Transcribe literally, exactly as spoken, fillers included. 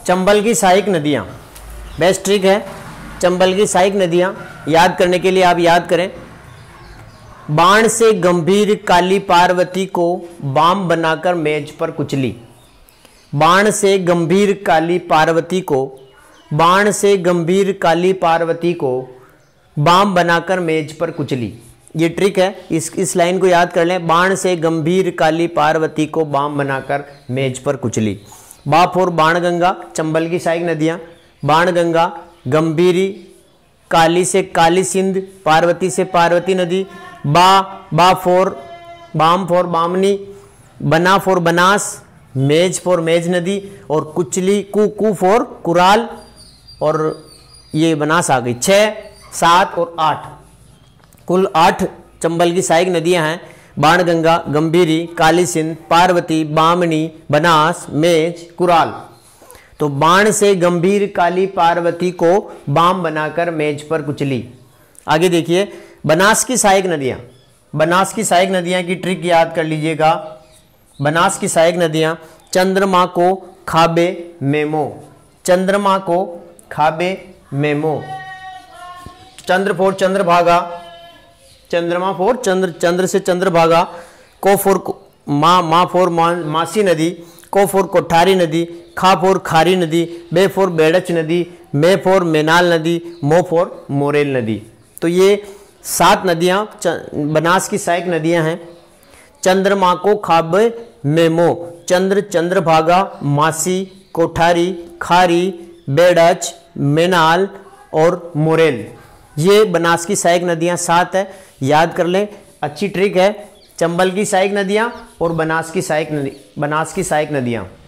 चंबल की सहायक नदियाँ, बेस्ट ट्रिक है। चंबल की सहायक नदियाँ याद करने के लिए आप याद करें, बाण से गंभीर काली पार्वती को बाम बनाकर मेज पर कुचली। बाण से गंभीर काली पार्वती को बाण से गंभीर काली पार्वती को बाम बनाकर मेज पर कुचली। ये ट्रिक है, इस इस लाइन को याद कर लें। बाण से गंभीर काली पार्वती को बाम बनाकर मेज पर कुचली। बा फोर बाणगंगा, चंबल की सहायक नदियाँ, बाणगंगा, गंभीरी, काली से काली सिंध, पार्वती से पार्वती नदी। बा बा फोर बाम फोर बामनी, बना फोर बनास, मेज फोर मेज नदी, और कुचली कु कु फोर कुराल, और ये बनास आ गई। छः, सात और आठ, कुल आठ चंबल की सहायक नदियां हैं। बाणगंगा, गंभीरी, काली सिंध, पार्वती, बामनी, बनास, मेज, कुराल। तो बाण से गंभीर काली पार्वती को बाम बनाकर मेज पर कुचली। आगे देखिए, बनास की सहायक नदियां, बनास की सहायक नदियां की ट्रिक याद कर लीजिएगा। बनास की सहायक नदियां, चंद्रमा को खाबे मेमो, चंद्रमा को खाबे मेमो। चंद्र फोर चंद्रभागा, चंद्रमा फोर चंद्र, चंद्र से चंद्रभागा। को फोर माँ माँ फोर मा, मासी नदी, को फोर कोठारी नदी, खा फोर खारी नदी, बे फोर बेड़च नदी, मे फोर मेनाल नदी, मो फोर मोरेल नदी। तो ये सात नदियाँ बनास की सहायक नदियाँ हैं। चंद्रमा को खाबे मेमो, चंद्र, चंद्रभागा, मासी, कोठारी, खारी, बेड़च, मेनाल और मोरेल, ये बनास की सहायक नदियाँ सात है, याद कर लें। अच्छी ट्रिक है, चंबल की सहायक नदियाँ और बनास की सहायक नदी बनास की सहायक नदियाँ।